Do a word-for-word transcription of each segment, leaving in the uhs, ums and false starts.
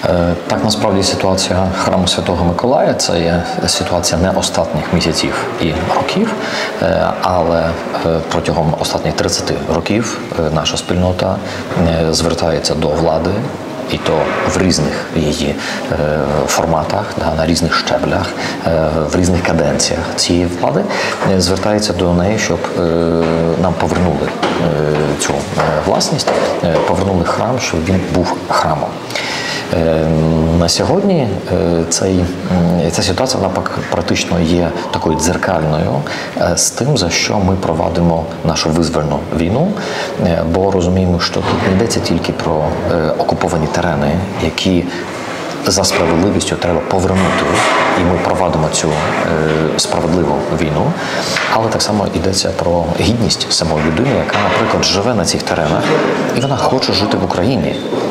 Так, насправді ситуація храму Святого Миколая – це є ситуація не останніх місяців і років, але протягом останніх тридцяти років наша спільнота звертається до влади, і то в різних її е, форматах, да, на різних щеблях, е, в різних каденціях цієї влади, е, звертається до неї, щоб е, нам повернули е, цю е, власність, е, повернули храм, щоб він був храмом. На сьогодні цей, ця ситуація вона практично є такою дзеркальною з тим, за що ми проводимо нашу визвольну війну, бо розуміємо, що тут не йдеться тільки про окуповані терени, які за справедливістю треба повернути, і ми проводимо цю е, справедливу війну, але так само йдеться про гідність самої людини, яка, наприклад, живе на цих теренах, і вона хоче жити в Україні.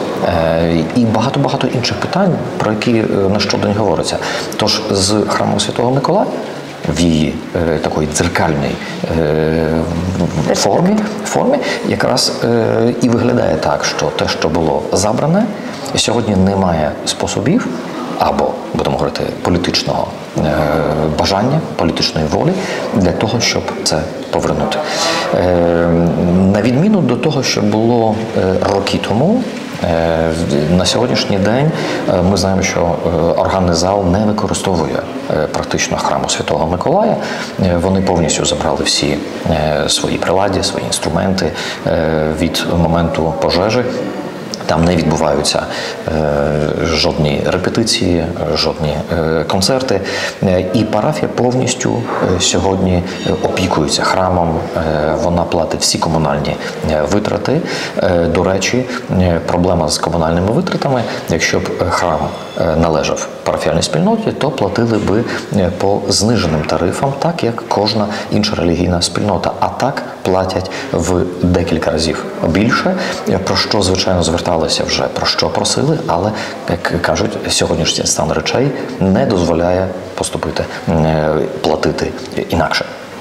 Е, і багато-багато інших питань, про які на щодень говориться. Тож з храму Святого Миколая в її е, такої дзеркальній е, формі, формі якраз е, і виглядає так, що те, що було забране, сьогодні немає способів або, будемо говорити, політичного е, бажання, політичної волі для того, щоб це повернути. Е, на відміну до того, що було е, роки тому, е, на сьогоднішній день е, ми знаємо, що е, органний зал не використовує е, практично храму Святого Миколая. Е, вони повністю забрали всі е, свої приладдя, свої інструменти е, від моменту пожежі. Там не відбуваються е, жодні репетиції, жодні е, концерти. Е, і парафія повністю е, сьогодні опікується храмом, е, вона платить всі комунальні е, витрати. Е, до речі, е, проблема з комунальними витратами, якщо б храм е, належав парафіальній спільноті, то платили би е, по зниженим тарифам, так як кожна інша релігійна спільнота. А так платять в декілька разів більше, про що, звичайно, зверталися вже, про що просили, але, як кажуть, сьогоднішній стан речей не дозволяє поступити, платити інакше.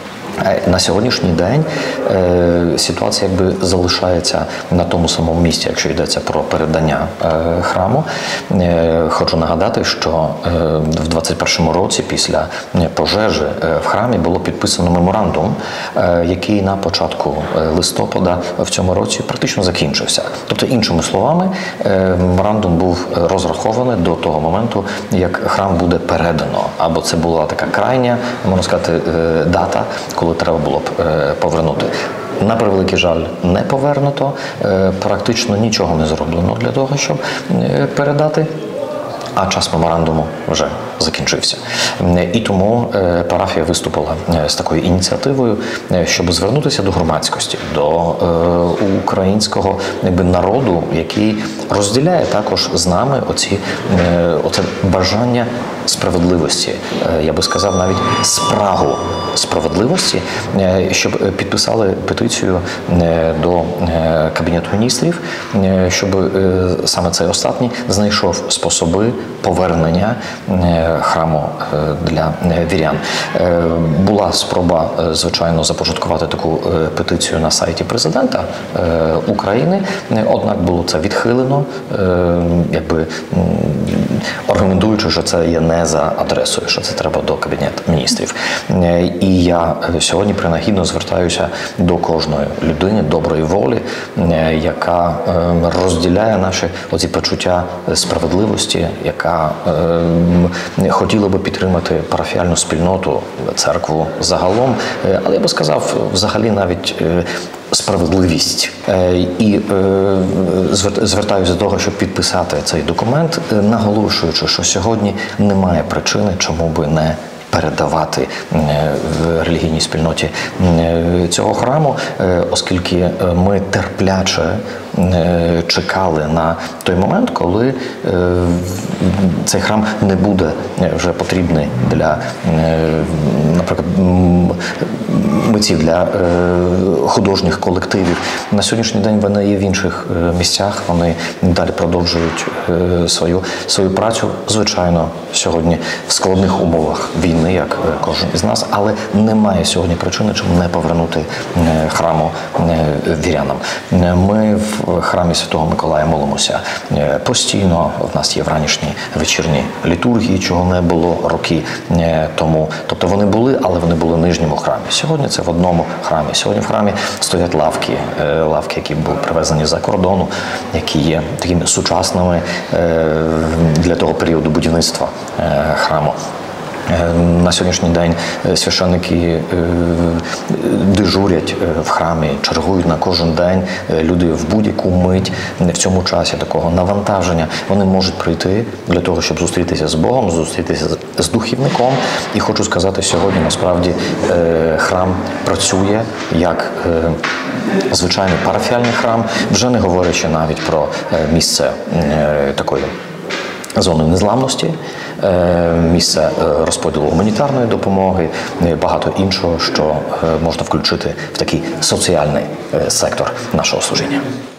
На сьогоднішній день е, ситуація якби залишається на тому самому місці, якщо йдеться про передання е, храму. Е, хочу нагадати, що е, в двадцять першому році після пожежі е, в храмі було підписано меморандум, е, який на початку листопада в цьому році практично закінчився. Тобто, іншими словами, е, меморандум був розрахований до того моменту, як храм буде передано. Або це була така крайня, можна сказати, е, дата, коли треба було б е, повернути. На превеликий жаль, не повернуто, е, практично нічого не зроблено для того, щоб е, передати, а час меморандуму вже закінчився. І тому е, парафія виступила е, з такою ініціативою, е, щоб звернутися до громадськості, до е, українського якби, народу, який розділяє також з нами оці, е, оце бажання справедливості, е, я би сказав навіть спрагу справедливості, е, щоб підписали петицію е, до е, Кабінету міністрів, е, щоб е, саме цей останній знайшов способи повернення е, храму для вірян. Була спроба, звичайно, започаткувати таку петицію на сайті президента України, однак було це відхилено, якби аргументуючи, що це є не за адресою, що це треба до Кабінету міністрів. І я сьогодні принагідно звертаюся до кожної людини доброї волі, яка розділяє наші оці почуття справедливості, яка хотіли би підтримати парафіальну спільноту, церкву загалом, але я би сказав, взагалі навіть справедливість. І звертаюся до того, щоб підписати цей документ, наголошуючи, що сьогодні немає причини, чому би не передавати в релігійній спільноті цього храму, оскільки ми терпляче чекали на той момент, коли цей храм не буде вже потрібний для, наприклад, митців, для художніх колективів. На сьогоднішній день вони є в інших місцях, вони далі продовжують свою, свою працю, звичайно, сьогодні в складних умовах війни, як кожен із нас, але немає сьогодні причини, чому не повернути храму вірянам. Ми в в храмі Святого Миколая молимося постійно. В нас є вранішні вечірні літургії, чого не було роки тому. Тобто вони були, але вони були в нижньому храмі. Сьогодні це в одному храмі. Сьогодні в храмі стоять лавки, лавки, які були привезені за кордону, які є такими сучасними для того періоду будівництва храму. На сьогоднішній день священники дежурять в храмі, чергують на кожен день. Люди в будь-яку мить в цьому часі такого навантаження вони можуть прийти для того, щоб зустрітися з Богом, зустрітися з духівником. І хочу сказати, сьогодні насправді храм працює як звичайний парафіальний храм, вже не говорячи навіть про місце такої зони незламності, місце розподілу гуманітарної допомоги, багато іншого, що можна включити в такий соціальний сектор нашого служіння.